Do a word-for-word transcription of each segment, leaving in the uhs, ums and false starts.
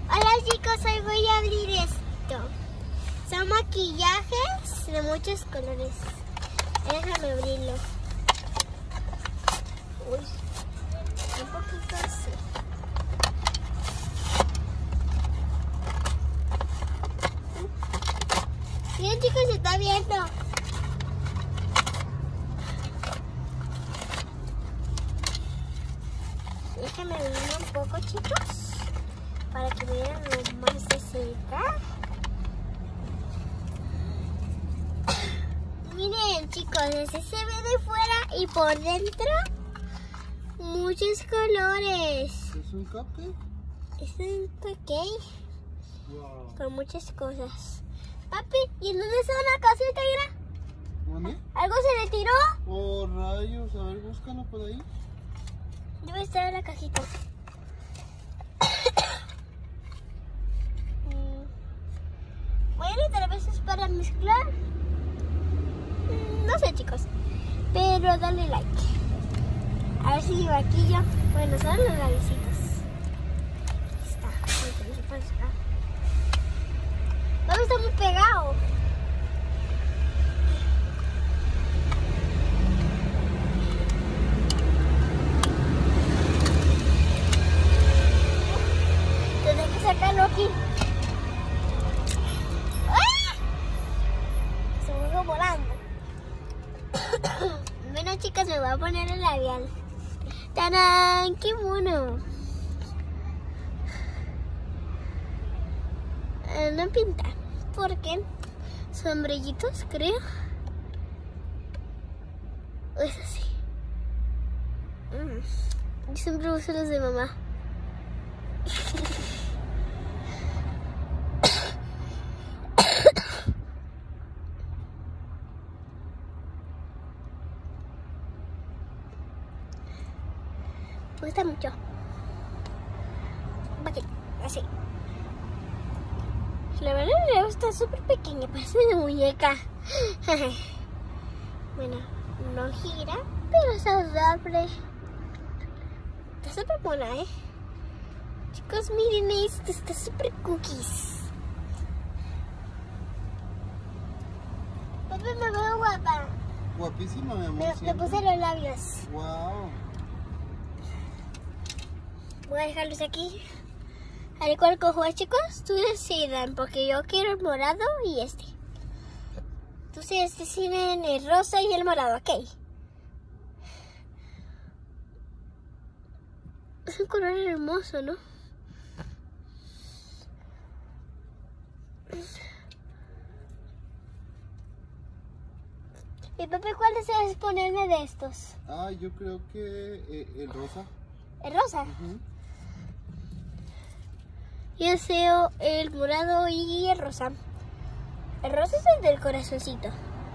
Hola chicos, hoy voy a abrir esto. Son maquillajes de muchos colores. Déjame abrirlo. Uy, un poquito así. Miren chicos, se está viendo. Déjame abrirlo un poco chicos, para que vean lo más de cerca. Miren chicos, así se ve de fuera y por dentro muchos colores. ¿Es un cupcake? Es un cupcake Wow. con muchas cosas. Papi, ¿y en dónde está una casita, mira? ¿Dónde? ¿Algo se le tiró? Oh, rayos. A ver, búscalo por ahí. Debe estar en la cajita. Bueno, tal vez es para mezclar. No sé chicos, pero dale like. A ver si llevo aquí yo. Bueno, son los labiositos. Aquí está. Ay, no se puede sacar. No, está muy pegado. Tendré que sacarlo aquí. ¡Ah! Se me fue volando. Bueno chicas, me voy a poner el labial. ¡Tarán! ¡Qué mono! Eh, no pinta. ¿Por qué? Son brillitos, creo. Es así. Mm. Yo siempre uso los de mamá. Me gusta mucho. Aquí, así. La verdad me gusta súper pequeña, parece de muñeca. Bueno, no gira, pero es saludable. Está súper buena, ¿eh? Chicos, miren esto, está súper cookies. Papi, me veo guapa. Guapísima, mi amor. Me, me puse los labios. Wow. Voy a dejarlos aquí. A ver cuál cojo, chicos. Tú decidan, porque yo quiero el morado y este. Ustedes deciden el rosa y el morado, ok. Es un color hermoso, ¿no? ¿Y papi, cuál deseas ponerme de estos? Ah, yo creo que eh, el rosa. ¿El rosa? Uh-huh. Yo deseo el morado y el rosa. El rosa es el del corazoncito.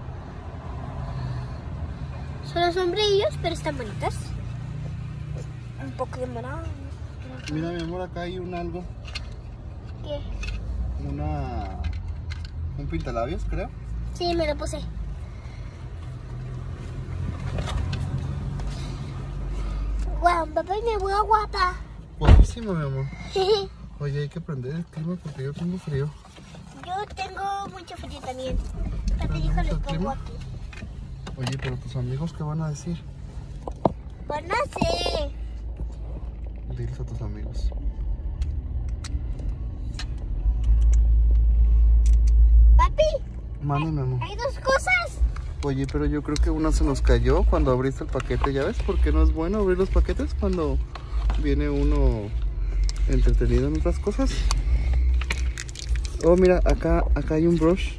Son los sombrillos, pero están bonitas. Un poco de morado. Mira, mi amor, acá hay un algo. ¿Qué? Una... un pintalabios, creo. Sí, me lo puse. Guau, papá, me voy a guapa. Guapísima, mi amor. Oye, hay que prender el clima porque yo tengo frío. Yo tengo mucho frío también. Papi dijo, les pongo aquí. Oye, pero tus amigos, ¿qué van a decir? Pues no sé. Diles a tus amigos. Papi, Mande, mi amor. hay dos cosas. Oye, pero yo creo que una se nos cayó cuando abriste el paquete. ¿Ya ves por qué no es bueno abrir los paquetes cuando viene uno entretenido en otras cosas? Oh, mira, acá, acá hay un brush.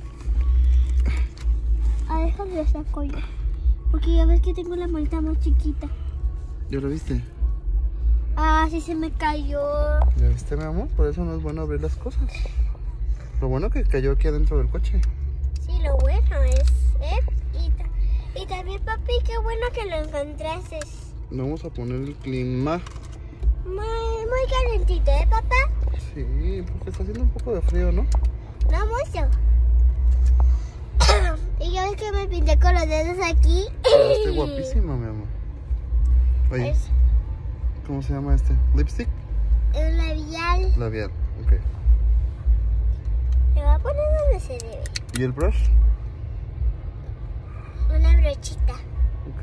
Ah, déjame lo saco yo. Porque ya ves que tengo la manita más chiquita. ¿Ya lo viste? Ah, sí se me cayó. ¿Ya viste, mi amor? Por eso no es bueno abrir las cosas. Lo bueno que cayó aquí adentro del coche. Sí, lo bueno es, ¿eh? Y, ta y también, papi, qué bueno que lo encontraste. Vamos a poner el clima. Muy, muy calentito, ¿eh, papá? Sí, porque está haciendo un poco de frío, ¿no? No mucho. Y yo es que me pinté con los dedos aquí. Estoy guapísima, mi amor. Oye, Es ¿cómo se llama este? ¿Lipstick? un labial. Labial. Ok. Le voy a poner donde se debe. ¿Y el brush? Una brochita. Ok.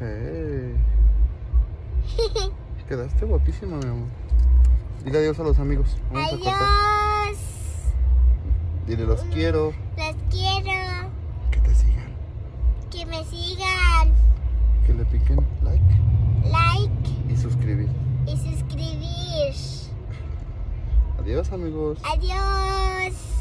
Quedaste guapísima, mi amor. Dile adiós a los amigos. Vamos a cortar. Adiós. Dile los quiero. Los quiero. Que te sigan. Que me sigan. Que le piquen like Like y suscribir. y suscribir. Adiós, amigos. Adiós.